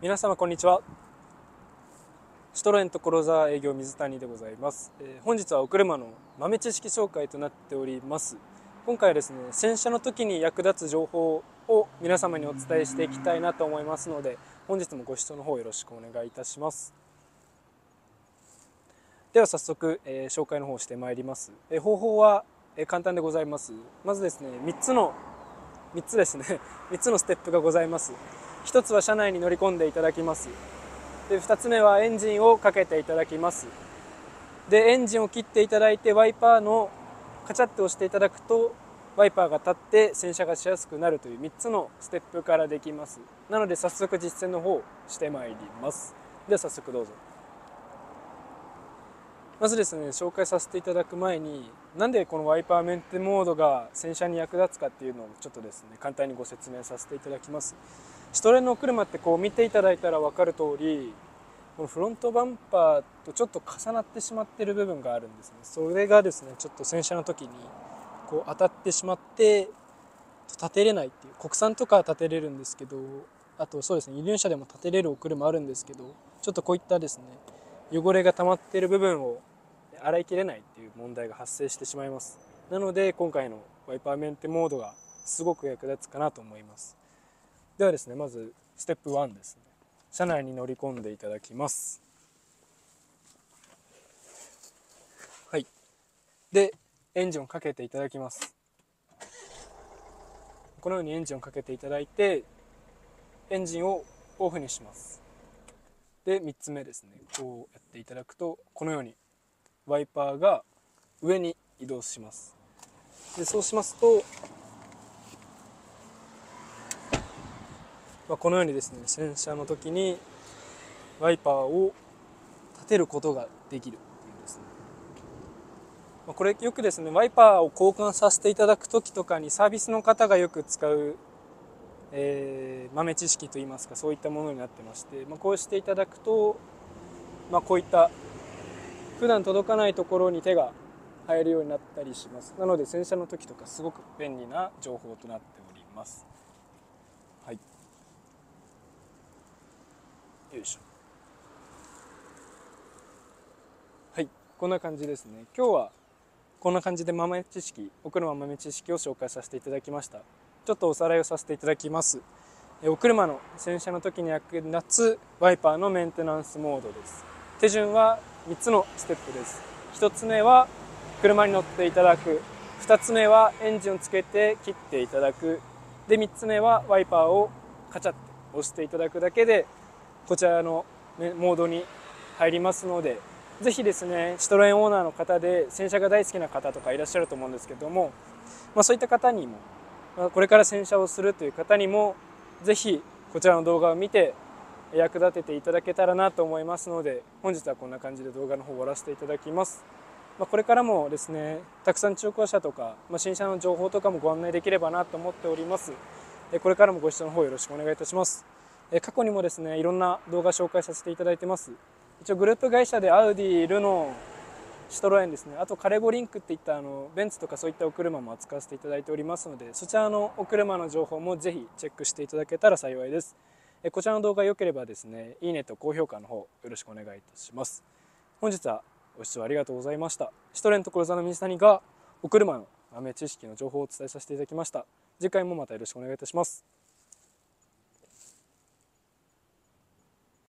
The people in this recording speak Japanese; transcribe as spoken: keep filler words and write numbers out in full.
皆様こんにちは。シトロエン所沢営業水谷でございます。えー、本日はお車の豆知識紹介となっております。今回はですね、洗車の時に役立つ情報を皆様にお伝えしていきたいなと思いますので、本日もご視聴の方よろしくお願いいたします。では早速、えー、紹介の方をしてまいります。えー、方法は、えー、簡単でございます。まずですね、みっつのみっつですねみっつのステップがございます。ひとつは車内に乗り込んでいただきます。でふたつめはエンジンをかけていただきます。でエンジンを切っていただいてワイパーのカチャッと押していただくとワイパーが立って洗車がしやすくなるというみっつのステップからできます。なので早速実践の方をしてまいります。では早速どうぞ。まずですね、紹介させていただく前に、なんでこのワイパーメンテモードが洗車に役立つかっていうのをちょっとですね、簡単にご説明させていただきます。シトレの車ってこう見ていただいたら分かる通り、このフロントバンパーとちょっと重なってしまっている部分があるんですね。それがですね、ちょっと洗車の時にこう当たってしまって立てれないっていう、国産とかは立てれるんですけど、あとそうですね、輸入車でも立てれるお車あるんですけど、ちょっとこういったですね、汚れが溜まっている部分を洗いきれないっていう問題が発生してしまいます。なので今回のワイパーメンテモードがすごく役立つかなと思います。ではですね、まずステップワンですね。車内に乗り込んでいただきます。はい。でエンジンをかけていただきます。このようにエンジンをかけていただいてエンジンをオフにします。でみっつめですね、こうやっていただくとこのようにワイパーが上に移動します。でそうしますと、まあ、このようにですね、洗車の時にワイパーを立てることができるっていうんですね。まあ、これよくですね、ワイパーを交換させていただく時とかにサービスの方がよく使う、えー、豆知識といいますか、そういったものになってまして、まあ、こうしていただくと、まあ、こういった普段届かないところに手が入るようになったりします。なので洗車の時とかすごく便利な情報となっております。はい、よいしょ。はい、こんな感じですね。今日はこんな感じで豆知識、お車豆知識を紹介させていただきました。ちょっとおさらいをさせていただきます。お車の洗車の時に役立つワイパーのメンテナンスモードです。手順はみっつのステップです。ひとつめは車に乗っていただく、ふたつめはエンジンをつけて切っていただく、でみっつめはワイパーをカチャッと押していただくだけでこちらのモードに入りますので、ぜひですね、シトロエンオーナーの方で洗車が大好きな方とかいらっしゃると思うんですけども、まあ、そういった方にも、まあ、これから洗車をするという方にもぜひこちらの動画を見て役立てていただけたらなと思いますので、本日はこんな感じで動画の方を終わらせていただきます。まあ、これからもですね、たくさん中古車とか、まあ、新車の情報とかもご案内できればなと思っております。これからもご視聴の方よろしくお願いいたします。過去にもですね、いろんな動画紹介させていただいてます。一応グループ会社でアウディ、ルノー、シトロエンですね、あとカレゴリンクっていったあのベンツとかそういったお車も扱わせていただいておりますので、そちらのお車の情報もぜひチェックしていただけたら幸いです。こちらの動画良ければですね、いいねと高評価の方よろしくお願いいたします。本日はご視聴ありがとうございました。シトレン所沢の水谷がお車の豆知識の情報をお伝えさせていただきました。次回もまたよろしくお願いいたします。